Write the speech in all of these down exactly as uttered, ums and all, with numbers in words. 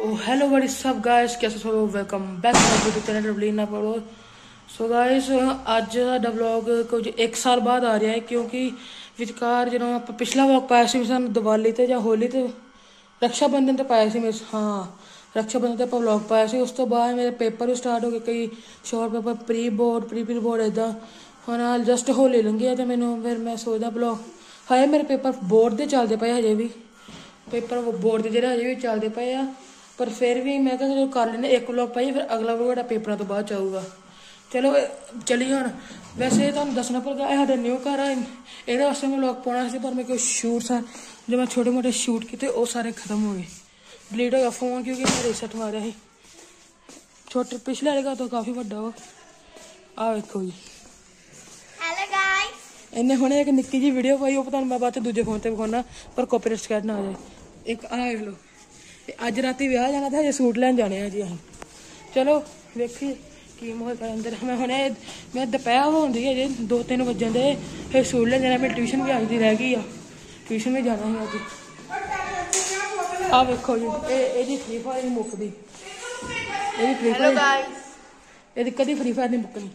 Hello what is up guys, कैसे हो? Welcome back to my YouTube channel Ravleena पड़ो। So guys अज साडा vlog कुछ एक साल बाद आ रहा है क्योंकि विचकार जो आप पिछला व्लॉग पाया सी सानू दिवाली ते या होली ते रक्षा बंधन ते पाया सी। हाँ रक्षा बंधन ते आप व्लॉग पाया सी। उस तो बाद मेरे पेपर भी स्टार्ट हो गए, कई short paper pre board pre pre board इदा हम जस्ट होली लंघी तो मैनू फिर मैं सोचदा व्लॉग हाए मेरे पेपर बोर्ड के चलते पे हजे भी पेपर बोर्ड के जो हजे भी चलते पे आ, पर फिर भी मैं चलो कर लेने एक व्लॉग पाई फिर अगला व्लॉग पेपर तो बाद आऊगा। चलो चलिए हम वैसे तुम दसना भुल गया साढ़ा न्यू घर है ये वास्ते मैं व्लॉग पाना सी, पर मैं कुछ शूट सा जो मैं छोटे मोटे शूट किए वो सारे खत्म हो गए, डिलीट हो गया फोन क्योंकि मैं रीसेट मारिया ही। छोटे पिछले वाले घर तो काफ़ी बड़ा वा आ वेखो जी। इन्हें हुणे एक निक्की जी वीडियो पाई, वो पता मैं बाद दूजे फोन से विखाना पर कॉपीराइट स्ट्राइक ना आ जाए। एक आ वेख लो अज रात विआह जाना था, हजे सूट लैन जाने जी अं। चलो वेखिए की माहौल है अंदर। मैं हुणे मैं दोपहर होती है जी दो तीन बजन दे, फिर सूट लैन जाना। मेरी ट्यूशन भी अज दी रह गई आ, ट्यूशन भी जाना है अज। आ वेखो जी ये फ्री फायर नहीं मुकदी, ये फ्री फायर ये कभी फ्री फायर नहीं मुकनी।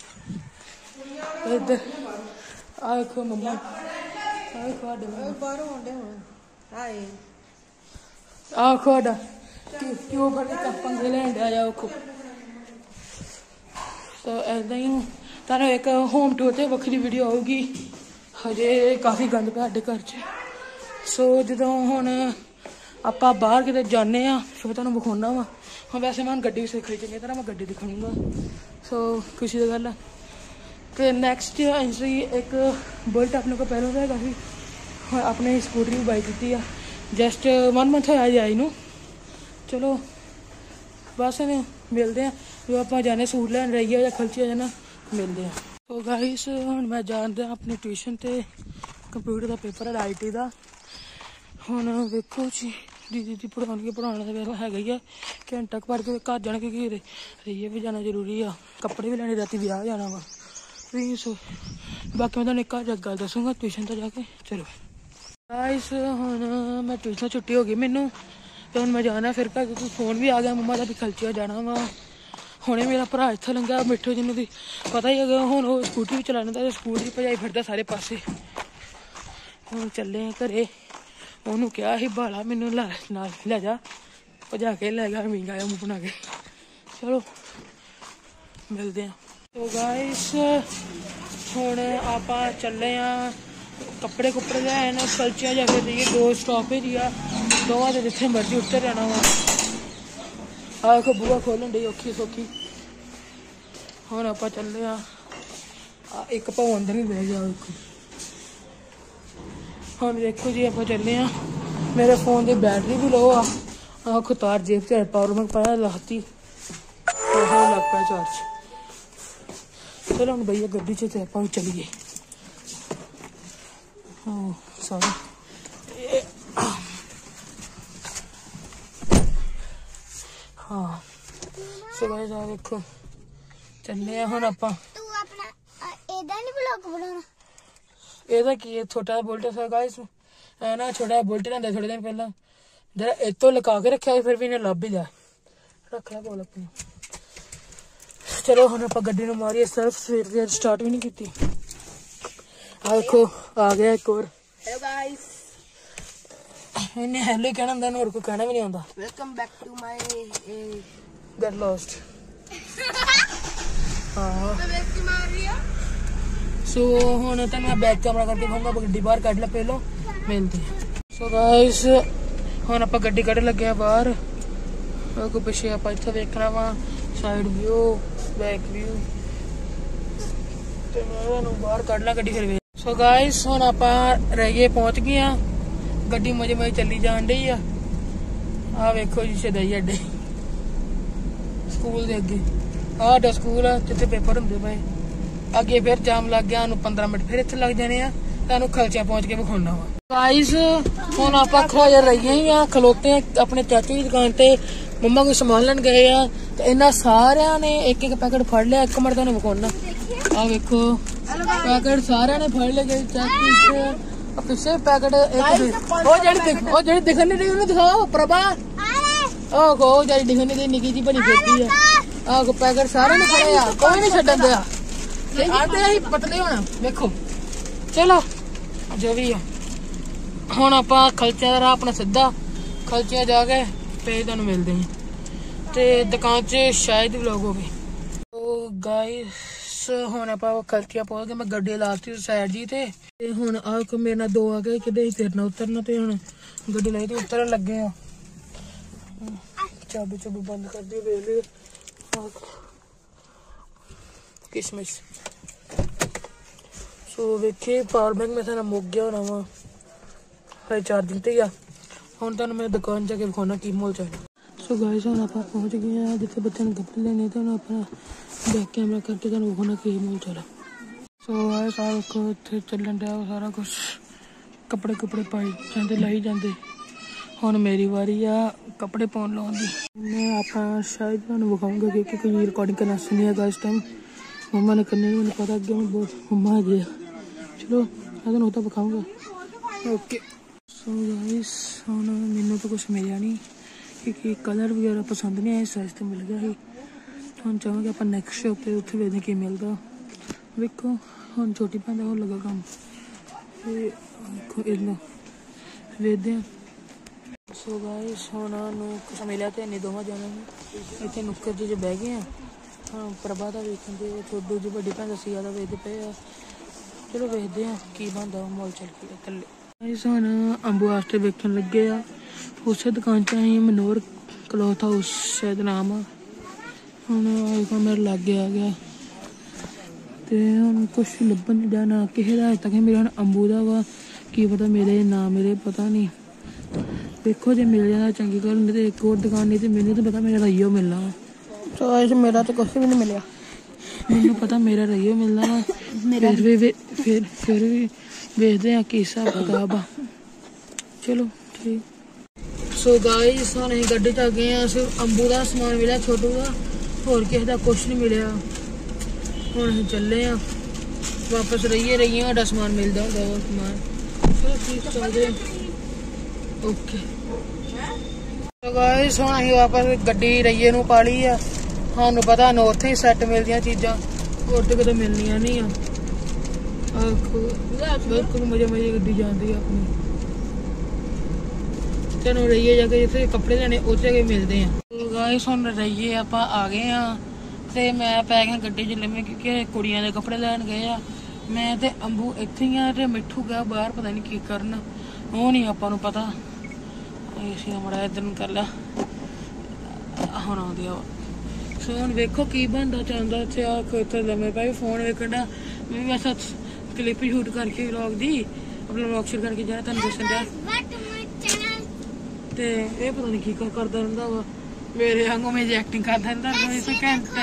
इधर आ वेखो मम्मा आ वेखो आ खोड़ा क्यों बड़े पंगे लें आया वो। तो ऐसा ही तारा एक होम टूर से वक्री वीडियो आऊगी, हजे काफ़ी गंद पे साढ़े घर च। सो जो हुण आप बाहर किते जाने फिर तुहानूं विखाना वा। हाँ वैसे मैं गड्डी भी सिख रही चंगी तरह, मैं गड्डी दिखाऊंगा। सो खुशी की गल है कि नैक्सट एंट्री एक बुलेट अपने को पहलों तो काफ़ी अपने स्कूटरी भी बाई की है, जस्ट वन मंथ होया जी आई नू। चलो बस मिलते हैं जो आप जाने सूट लैन रही या खलची जाना मिलते हैं। तो गाइस हम मैं जानते हैं अपनी ट्यूशन ते कंप्यूटर का पेपर है आई टी का। हम वेखो जी दीदी दी पढ़ाने पढ़ाने का वेला है ही है, घंटा पढ़ के घर जाना क्योंकि रही भी जाना जरूरी आ, कपड़े भी लैने राती ब्याह जाना वा। सो बाकी मैं तुहानूं एक घर गल दसूँगा ट्यूशन तो जाके। चलो गाइस हुण मैं ट्यूशन छुट्टी हो गई मैनू, तो हुण मैं जाना फिर घर क्योंकि फोन भी आ गया मम्मा का भी खलचिया जाना वा। हुणे मेरा भरा इत्थे लंघा मिठू जिन्हों की पता ही है हुण वो स्कूटी भी चलाने का, स्कूटी भजाई फिरदा सारे पासे। हुण चले घरे, उन्होंने कहा ही बाला मैनू लै नाल लै जा, भजा के लै गया मींगा आया मुँह बना के। चलो मिलते हैं। तो गाइस हुण आपां चले आ कपड़े कुपड़े लैन कलचिया जाके जाइए दो स्टॉप ही दिया दोवां तो जिथे मर्जी उतर जाना वा। आ को बुआ खोलन डी औखी सौखी। हुण आपां चले आ एक भाव अंदर ही बह गया। हम देखो जी आप चले आ, मेरे फोन की बैटरी भी लो आ, आखो तार जेब से पावर बैंक पाया लाती लग पाया चार्ज। चलो हम भैया गड्डी च आप चलीए। सॉरी हाँ सो गाइस आ देखो चलने हुण आपां ਇਹਦਾ ਕੀ ਹੈ छोटा बुलेट है गाइस ना छोटा बुलेट लेंदा थोड़े दिन पहला जरा इतो लगा के रखा फिर भी इन्हें लभ ही लिया रख लिया कोल अपनी। चलो हुण आपां गड्डी नूं मारीए सर्फ, सवेर स्टार्ट भी नहीं की। आ देखो आ गया एक और। हेलो गाइस इन्हें हेलो ही कहना होंदा, होर कोई कहना भी नहीं आंदा। Welcome back to my get lost. हां सो हुण तो मैं बैक कैमरा करके दिखाऊंगा, गड्डी बाहर कढ ला पहलो मिलते हैं। सो गाइस हुण आपां गड्डी कढ लगे हैं बाहर, अगों पिछे आपां इत्थे वेखना वा साइड व्यू बैक व्यू ते मैं इहनूं बाहर कढ ला गड्डी फिर। सो गाइस हुण आपां रहिए पहुंच गए हैं, गड्डी मजे मजे चली जान डई आ। आ वेखो जी शदाई अड्डे स्कूल दे अगे आडा स्कूल आ जिथे पेपर हुंदे पे, अगे फिर जाम लग गया, पंद्रह मिनट फिर इत्थे लग जाने आ, तुहानूं खलचिया पहुंच के विखाउणा वा। गाइस हुण आपां खलोए रही ही खलोते हैं अपने चाचू की दुकान ते, मम्मा कोई समान लैन गए आ तो इन्हां सारियां ने एक एक पैकेट फड़ लिया। एक मिनट तुहानूं विखाउणा आ वेखो पैकेट सारे ने फड़ ले पीछे पैकेट एक दिखन नहीं रही दिखाओ प्रभा ਆਹ ਕੋ ਜਿਹੜੀ ਦਿਖਣੀ ਦੀ ਨਿੱਕੀ ਜੀ ਬਣੀ ਫਿਰਦੀ ਆ ਆਹ ਕੋ ਪੈਕਟ ਸਾਰਿਆਂ ਨੂੰ ਖੜੇ ਆ ਕੋਈ ਨਹੀਂ ਛੱਡਣ ਦਿਆ ਤੇ ਆਂਦੇ ਅਸੀਂ ਪਤਲੇ ਹੋਣਾ ਵੇਖੋ ਚਲੋ ਜੋ ਵੀ ਆ ਹੁਣ ਆਪਾਂ ਖਲਚਿਆਂ ਦਾ ਰਾਹ ਆਪਣਾ ਸਿੱਧਾ ਖਲਚਿਆਂ ਜਾ ਕੇ ਫੇਰ ਤੁਹਾਨੂੰ ਮਿਲਦੇ ਹਾਂ ਤੇ ਦੁਕਾਨ 'ਚ ਸ਼ਾਇਦ ਵਲੌਗ ਹੋਵੇ। ਸੋ ਗਾਇਸ ਹੁਣ ਆਪਾਂ ਖਲਚਿਆਂ ਪਹੁੰਚ ਗਏ ਮੈਂ ਗੱਡੀ ਲਾਤੀ ਸਾਈਡ ਜੀ ਤੇ ਹੁਣ ਆ ਕੇ ਮੇਰੇ ਨਾਲ ਦੋ ਆ ਗਏ ਕਿਤੇ ਤੇਰਨਾ ਉਤਰਨਾ ਤੇ ਹੁਣ ਗੱਡੀ ਲਈ ਤੇ ਉਤਰਨ ਲੱਗੇ ਆ ਚਾਬੀ ਚਾਬੀ ਬੰਦ ਕਰ ਦੀ ਵੇਲੇ किशमिश सो वेखे पावर बैंक में सारा मुक गया होना वा हाई चार्जिंग ते ही हुण तुहानूं मैं दुकान जाके विखाउणा की मोल चाहिए। सो गाइस हुण आपां पहुंच गए हैं जिथे बच्चों ने कपड़े लेने तो अपना बैक कैमरा करके तुहानूं विखाउणा की मोल चला। सो आए सारा वेखो इत्थे चलन दिया सारा कुछ कपड़े कुपड़े पाई जाते लाई जाते हुण मेरी वारी आ कपड़े पाउण लाउण दी मैं आपां शायद तुहानूं विखाऊंगा क्योंकि कोई रिकॉर्डिंग करना नहीं है इस टाइम मम्मा ने करने मैंने पता अगे मैं बहुत मम्मा आ गया चलो मैं तो विखाऊंगा ओके। सो गाइस हुण मैनू तो कुछ मिलिया नहीं क्योंकि कलर वगैरह पसंद नहीं आए साइज तो मिल गया ही हम चाहांगे आप नैक्सट शॉप पर उत्थे वेखदे की मिलता वेखो हुण छोटी भैन दा होर लगा काम वेखो इन्ना वेखदे आ। सो गाइस हुण नूं कुछ मिलिया तो इन्नी दोवां जणियां नूं इत्थे नुक्कर जी च बह गए आ हाँ प्रभा का वेखन दे छोटू जी वड्डी भैन सिया का वेखते पे आ चलो वेखते हैं की बनता माहौल चल के थले हुण अंबू वास्ते वेखन लगे आ उस दुकान च असीं मनोहर क्लॉथ हाउस शायद नाम आ हुण मेरे लागे आ गया तो हुण कुछ लभन नहीं जाना किसी का अज तक मेरा हुण अंबू का वा की पता मेरे ना मेरे पता नहीं देखो जो मिल जाता चंगी गल नहीं तो एक और दुकान नहीं तो मैनू तो पता मेरा रईओ मिलना वा तो आज मेरा तो कुछ भी नहीं मिला मैनू पता मेरा रहीओ मिलना वा फिर भी वे, फिर फिर भी वेखते हैं कि हिसाब किताब आ चलो ठीक। सो गाइस हुण असीं गड्डी च आ गए हैं सिर्फ अंबू का समान मिला छोटू का होर किसी का कुछ नहीं मिलिया हुण असीं चले आ वापस रहिए रहिए साडा समान मिलदा हुंदा वो समान चलो ठीक चलदे ओके। तो गाइस हुण असीं वापस गड्डी रहिए नूं पा लई आ सानू पता न उत्थे ही सैट मिलदियां चीज़ां होर तो कदे मिलनियां नहीं बिल्कुल मजे मजे गड्डी जाती अपनी चलो रहिए जाके जिथे कपड़े लेने उस जगह मिलते हैं। तो गाइस हुण रहिए आपां आ गए हाँ तो मैं पै गया गड्डी च लम्मे क्योंकि कुड़ियां दे कपड़े लैन गए आ मैं ते अंबू इत्थे ही आ ते मिठू गया बाहर पता नहीं की करन वो नहीं आपां नूं पता इसी हमारा इधर न कर ला हुण आ गया सो हुण वेखो की बनदा चाहंदा इत्थे आ इत्थे लम्मे पै फोन वेखण दा मैं भी वैसा क्लिप शूट करके व्लॉग दी अपना व्लॉग शूट करके जाना तुहानूं दस्सण दिया ते एह पता नहीं की करदा रहिंदा वा मेरे वांगू मेरी एक्टिंग करदा रहिंदा इस घंटे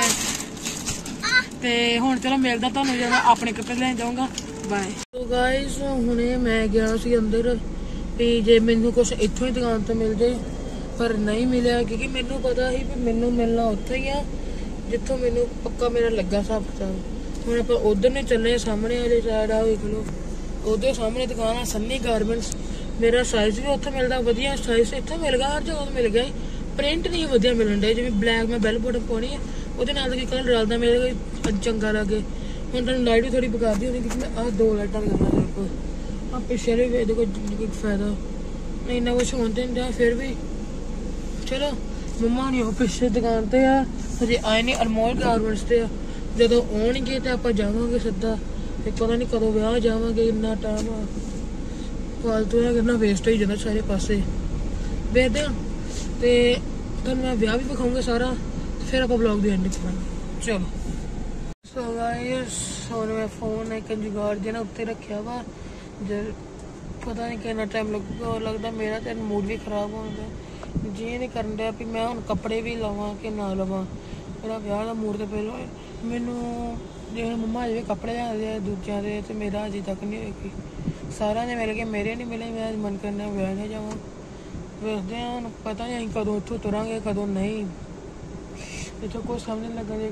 ते हुण चलो मिलदा तुहानूं जद अपने कपड़े लैन जाऊंगा बाय। तो गाइस हुणे मैं गया सी अंदर भी जे मैनू कुछ इत्थों ही दुकान तो मिल जाए पर नहीं मिलिया क्योंकि मैनू पता ही भी मैनू मिलना उत्थे ही आ जिथों मैनू पक्का मेरा लगा हिसाब किताब हुण आपां उधर नहीं चलने सामने वाली साइड आ वेख लो उधर सामने दुकान आ सन्नी गारमेंट्स मेरा साइज भी उत्थे मिलदा वधिया साइज इत्थे मिल गया हर जगह मिल गया प्रिंट नहीं वधिया मिलन डे जिवें ब्लैक में बैल बॉटम पाउणी है ਉਹਦੇ ਨਾਲ की कलर रलदा मेरे चंगा लगे हुण तुहानूं लाइट भी थोड़ी बका दी होनी क्योंकि मैं आ दो लाइटां लगाना मेरे को आ पिछले भी वेखदे कोई फायदा इन्ना कुछ होंदे नहीं फिर भी चलो मम्मा नहीं पिछले दुकान ते आ हजे आए नहीं अनमोल गारमेंट्स ते जदों आउणगे ते आपां जावांगे सीधा ते पता नहीं कदों विआह जावांगे इन्ना टाइम फालतू है कितना वेस्ट हो जाता सारे पासे वेखदे ते तुहानूं मैं विआह भी विखाऊंगा सारा फिर आप ब्लॉग दी एंडिंग करांगे चलो। सो गाइस हुण मैं फोन एक जुगाड़ जिहा उत्ते रखिया वा जे पता नहीं कितना टाइम लगूगा और लगता मेरा तो मूड भी खराब हो गया जी नहीं करन दिया भी मैं हुण कपड़े भी लवां कि ना लवां मेरा विआह दा मूड तो पहलों मैनू जे मम्मा अजे कपड़े लिआंदे दूजियां दे ते मेरा अजे तक नहीं होई सारा ने मिल के मेरे नहीं मिले मैं मन करना विआह नहीं जावां वेखदे हां हुण पता नहीं असीं कदों इत्थों तुरांगे कदों नहीं इत्थों कोई समझ नहीं लगा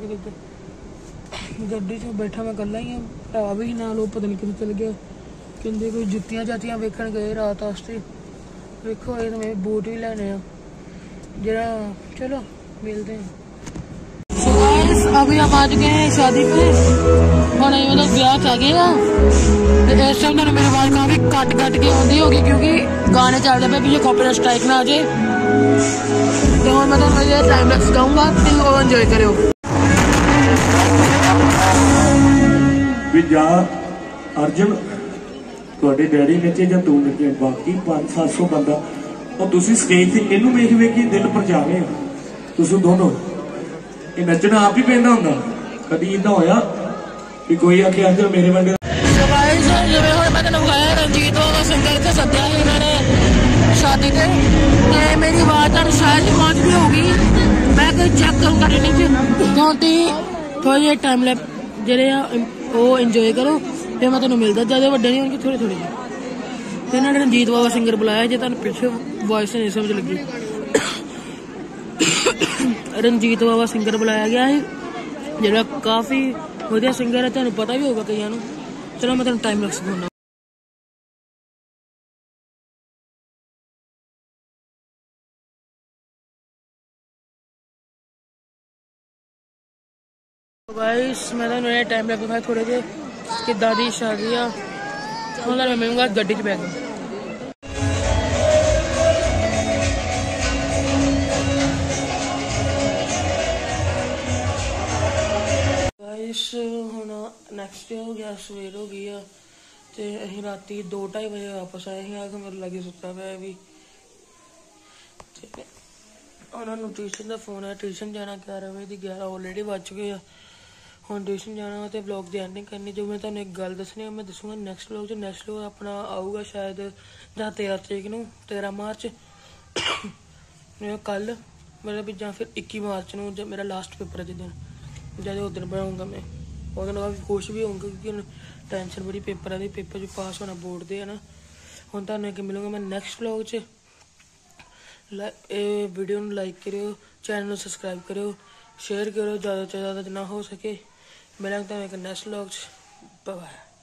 कि गड्डी च बैठा मैं कल्ला ही हाँ भरा भी नाल ओह पता नहीं कित्थे चल गया कहंदे कोई जुत्तियां जातियां वेखण गए रात वास्ते वेखो ये तो मैं बूट भी लैने आ जरा चलो मिलते हैं। So guys, अभी हम आ चुके हैं शादी पे। हम मतलब ब्याह आ गए हैं। इस टाइम मेरी आवाज काफी कट कट के आती होगी क्योंकि गाने चलते पे पीछे कॉपीराइट स्ट्राइक ना आ जाए। तो मैं तो टाइम लैप्स गाऊंगा, तुम एंजॉय करो। जा अर्जुन ਤੁਹਾਡੇ ਡੈਡੀ ਨੱਚੇ ਜਾਂ ਤੂੰ ਨੱਚੇ, ਬਾਕੀ ਪੰਜ ਸੱਤ ਸੌ ਬੰਦਾ ਉਹ ਤੁਸੀਂ ਸਟੇਜ ਤੇ ਇਹਨੂੰ ਵੇਖ ਵੇਖ ਕੇ ਦਿਲ ਪਰਚਾਵੇ ਆ ਤੁਸੀਂ ਦੋਨੋਂ। ਇਹ ਨੱਚਣਾ ਆਪ ਹੀ ਪੈਂਦਾ ਹੁੰਦਾ, ਕਦੀ ਇਦਾਂ ਹੋਇਆ ਵੀ ਕੋਈ ਆਖਿਆ ਅੱਜ ਮੇਰੇ ਵੰਡੇ। ਸੋ ਗਾਇਸ ਜਿਵੇਂ ਹੁਣ ਮੈਂ ਤੁਹਾਨੂੰ ਕਹਾਇਆ ਰਣਜੀਤ ਬਾਵਾ ਸਿੰਗਰ ਤੇ ਸੱਦਿਆ ਸੀ ਇਹਨਾਂ ਨੇ ਸ਼ਾਦੀ ਤੇ, ਤੇ ਮੇਰੀ ਆਵਾਜ਼ ਤੁਹਾਨੂੰ ਸ਼ਾਇਦ ਪਹੁੰਚ ਵੀ ਹੋਗੀ। ਮੈਂ ਕੋਈ ਚੈੱਕ ਕਰੂੰਗਾ ਰੇਟਿੰਗ ਚ, ਕਿਉਂਕਿ ਥੋੜੇ ਜਿਹੇ ਟਾਈਮ ਲੈਪ ਜਿਹੜੇ ਆ ਉਹ ਇੰਜੋਏ ਕਰੋ। फिर मैं तेन मिलता ज्यादा वड्डे नहीं होंगे, थोड़े थोड़े फिर इन्होंने रंजीत बावा सिंगर बुलाया जो तुम पिछले वॉइस नहीं समझ लगी। रंजीत बावा सिंगर बुलाया गया है जो काफी वधिया सिंगर है, तुहानू पता भी होगा कईयां नू। चलो मैं तुहानू टाइम लैप्स दिखाउंदा। गाइस मैं तुहानू टाइम लैप्स दिखाया थोड़े जे किदा दी शादी आ। ਹੁਣ ਮੈਂ ਮਿਲੂੰਗਾ ਗੱਡੀ 'ਚ ਬੈਠ ਕੇ। ਗਾਇਸ ਹੁਣ ਨੈਕਸਟ ਡੇ ਹੋ ਗਿਆ, ਸਵੇਰ ਹੋ ਗਈ ਆ ਤੇ ਅਸੀਂ ਰਾਤੀ ਦੋ ਢਾਈ ਵਜੇ ਵਾਪਸ ਆਏ ਸੀ। ਆ ਕੇ ਮੇਰੇ ਲਾਗੇ ਸੁੱਤਾ ਪਿਆ ਵੀ। ਉਹਨਾਂ ਨੂੰ ਟਿਊਸ਼ਨ ਦਾ ਫੋਨ ਆਇਆ, ਟਿਊਸ਼ਨ ਜਾਣਾ ਗਿਆਰਾਂ ਵਜੇ ਦੀ, ਗਿਆਰਾਂ ਆਲਰੇਡੀ ਵੱਜ ਚੁੱਕੇ ਆ। ਹੁਣ ਟਿਊਸ਼ਨ ਜਾਣਾ ਤੇ ਵਲੌਗ ਦੀ ਐਂਡਿੰਗ ਕਰਨੀ। ਜੋ ਮੈਂ ਤੁਹਾਨੂੰ ਇੱਕ ਗੱਲ ਦੱਸਣੀ ਮੈਂ ਦੱਸੂਗਾ ਨੈਕਸਟ ਵਲੌਗ 'ਚ। ਨੈਕਸਟ ਵਲੌਗ ਆਪਣਾ ਆਊਗਾ ਸ਼ਾਇਦ ਜਾਂ ਤੇਰਾਂ ਤਰੀਕ ਨੂੰ, ਤੇਰਾਂ ਮਾਰਚ ਕੱਲ ਮਤਲਬ ਜਾਂ ਫਿਰ ਇੱਕੀ ਮਾਰਚ ਨੂੰ, ਜਾਂ ਮੇਰਾ ਲਾਸਟ ਪੇਪਰ ਹੈ ਜਿੱਦਣ, ਜਦ ਉਸ ਦਿਨ ਬਣਾਊਂਗਾ ਮੈਂ। ਉਹਦੇ ਨਾਲ ਕਾਫੀ ਖੁਸ਼ ਵੀ ਹੋਊਂਗਾ ਕਿਉਂਕਿ ਹੁਣ ਟੈਨਸ਼ਨ ਬੜੀ ਪੇਪਰਾਂ ਦੀ, ਪੇਪਰ 'ਚ ਪਾਸ ਹੋਣਾ ਬੋਰਡ ਦੇ ਹੈ ਨਾ। ਹੁਣ ਤੁਹਾਨੂੰ ਇੱਕ ਮਿਲੂੰਗਾ ਮੈਂ ਨੈਕਸਟ ਵਲੌਗ 'ਚ। ਇਹ ਵੀਡੀਓ ਨੂੰ ਲਾਈਕ ਕਰਿਓ, ਚੈਨਲ ਨੂੰ ਸਬਸਕ੍ਰਾਈਬ ਕਰਿਓ, शेयर करो ज़्यादा से ज़्यादा जितना हो सके। मिलेंगे तो एक नेक्स्ट व्लॉग। Bye bye.